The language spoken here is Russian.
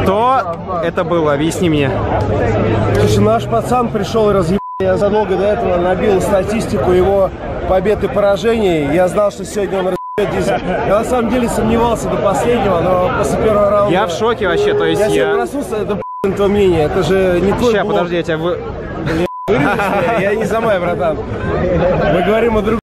Что это было? Объясни мне. Слушай, наш пацан пришел и разъебал. Я задолго до этого набил статистику его побед и поражений. Я знал, что сегодня он разъебет дизель. Я на самом деле сомневался до последнего, но после первого раунда... Я в шоке вообще, то есть я... сегодня проснулся, это твое мнение, это же не твой Сейчас, блог. подожди, я тебя Я не за мой, братан. Мы говорим о другом.